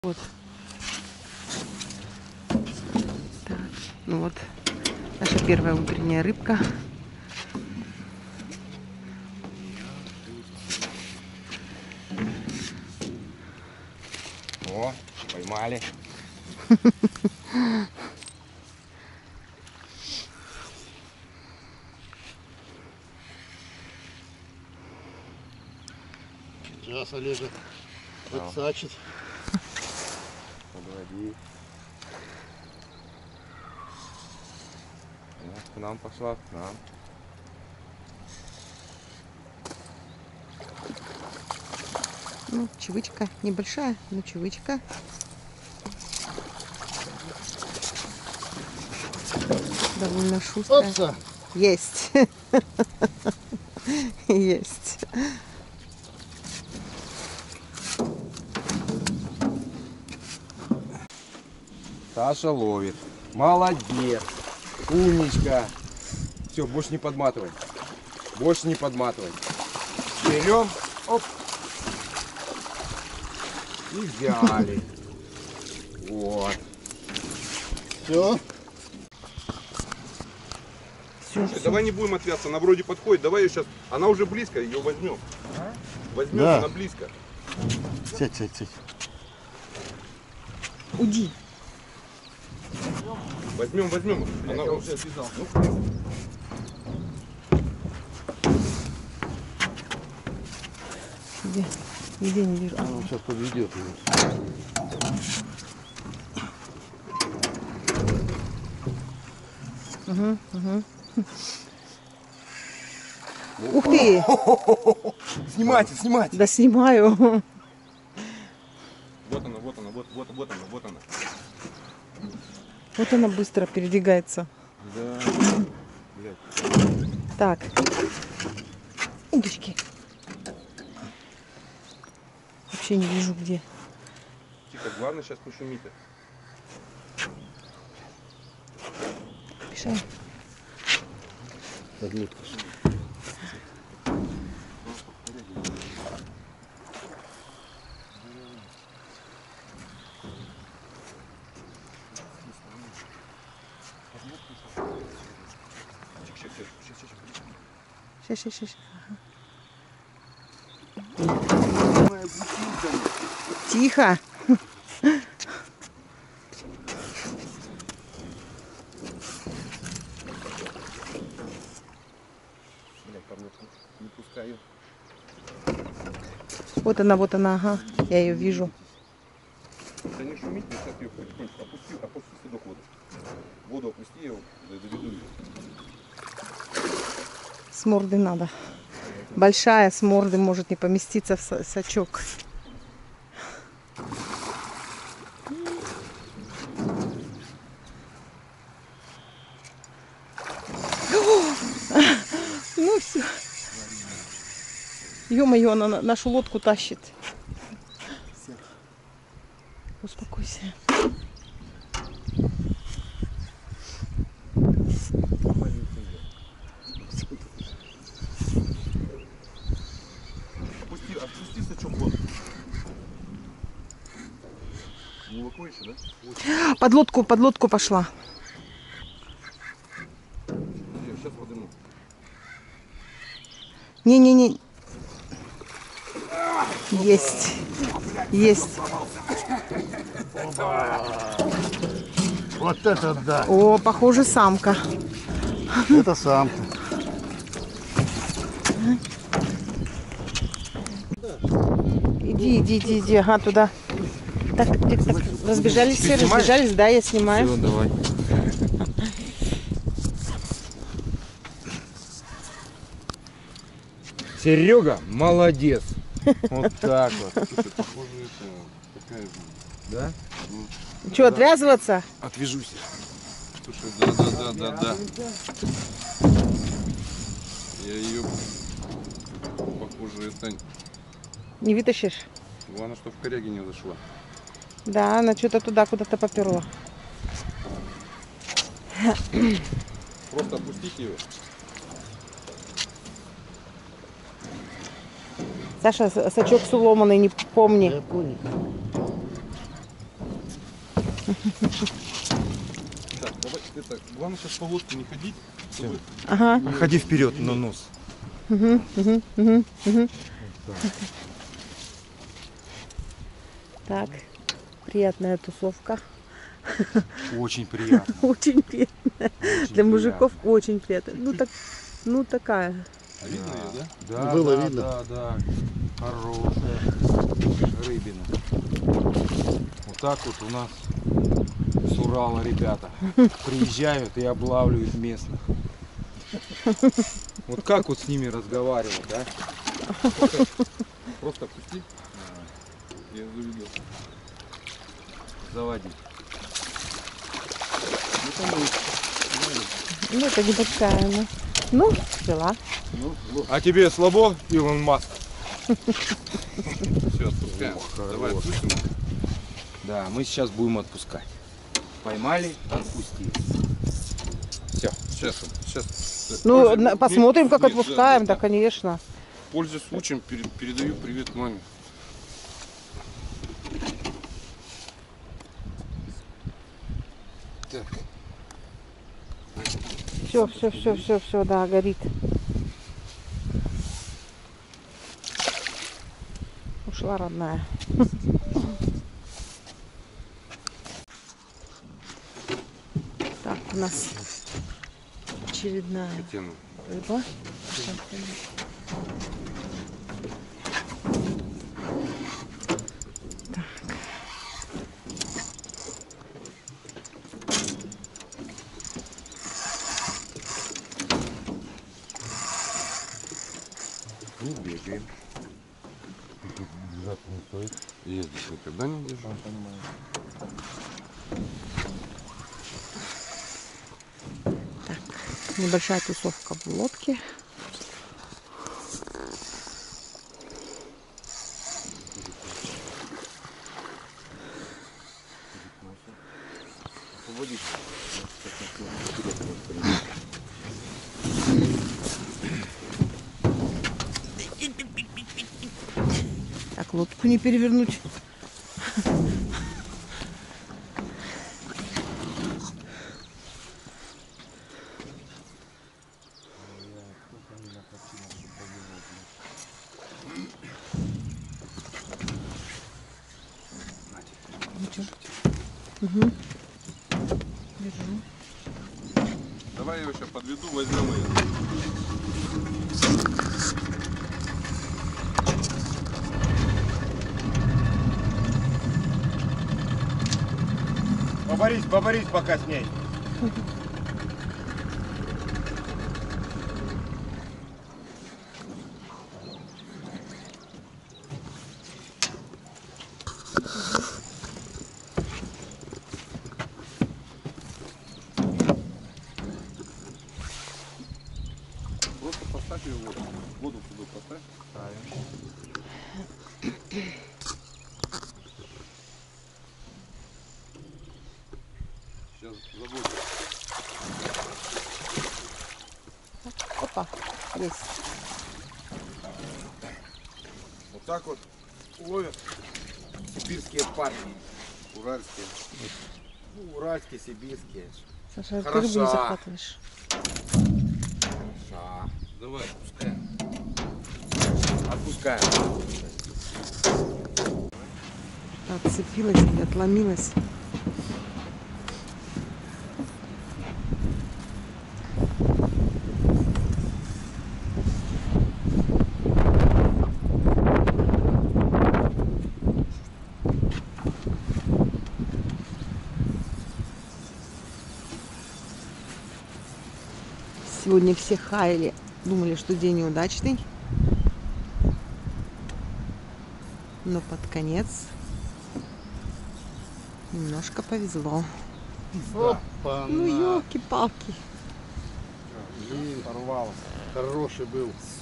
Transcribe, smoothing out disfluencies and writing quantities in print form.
Вот. Так, ну вот наша первая утренняя рыбка. О, поймали. Сейчас Олежа подсачит. Подводи. К нам пошла, к нам. Ну, чевычка небольшая, но чевычка. Довольно шустрая. Опса. Есть. Есть. Саша ловит. Молодец. Умничка. Все, больше не подматывай. Больше не подматывай. Берем. Оп. И взяли. Вот. Все. Слушай, давай не будем отвязаться, она вроде подходит. Давай ее сейчас. Она уже близко, ее возьмем. Возьмем, Да. она близко. Сядь. Уйди. Возьмем. Она уже связал. Где не вижу. Он сейчас подведет его. Угу. Ух ты! Снимайте. Да снимаю. Вот она. Вот она быстро передвигается. Да. Блядь. Так. Удочки. Вообще не вижу где. Тихо, главное сейчас пошумите. Мешай. Подмутка. Сейчас. Тихо. Блядь, подмутку не пускаю. Вот она, ага. Я ее вижу. Да не шумить, не сейчас ее потихоньку опусти седок воду. Воду опусти, я доведу ее. С морды надо. Большая с морды может не поместиться в сачок. Ну все. Ё-моё, она нашу лодку тащит. Успокойся. Отпусти сачок воду. Глубоко еще, да? Под лодку пошла. Сейчас подниму. Не. Есть. Вот это да. О, похоже, самка. Это самка. Иди. Ага, туда. Так. Разбежались все, да, я снимаю. Все, давай. Серега, молодец. Вот так вот. Слушай, похоже, это такая же. Да? Что, отвязываться? Отвяжусь. Слушай, да. Я ее, похоже, это... Не вытащишь? Главное, что в коряге не зашла. Да, она что-то туда куда-то поперла. Просто опустите ее. Саша, сачок сломанный, не помни. Я понял. Так, давай, это, главное сейчас по лодке не ходить, чтобы Ага. Ходи вперед на нос. Мгм, мгм, мгм, мгм. Так, приятная тусовка. Очень приятно. Очень приятная. Очень Для мужиков приятно. очень приятно. Ну так, ну такая. А видно ее, да? Да, Было да, видно. да, да. Хорошая рыбина. Вот так вот у нас с Урала ребята приезжают и облавливают местных. Вот как вот с ними разговаривать, да? Просто опусти. Я заведу. Заводи. Ну там будет. Ну это небольшая она. Ну, взяла. Ну, А тебе слабо, Илон Маск? все, отпускаем. Давай хорош. отпустим. Да, мы сейчас будем отпускать. Поймали, отпустили. Все. Сейчас. Ну, посмотрим, как отпускаем, да, конечно. Пользуясь случаем, передаю привет маме. Так. Все, да, горит. Ушла родная. Так, у нас очередная Тему. рыба. Не бегаем. Я здесь никогда не держу. Небольшая тусовка в лодке. Так, лодку не перевернуть. Угу. Держу. Давай я его сейчас подведу, возьмем ее. Поборись пока с ней. Просто поставь ее в воду. Воду сюда поставь. Сейчас забудем. Опа, есть. Вот так вот ловят сибирские парни. Уральские. Ну, уральские, сибирские. Саша, ты Хороша. рыбу не захватываешь. Ша. Давай, отпускаем. Отпускаем. Отцепилась или отломилась. Сегодня все хаяли, думали, что день неудачный. Но под конец немножко повезло. Опа, Ну, елки-палки. Порвало. Хороший был.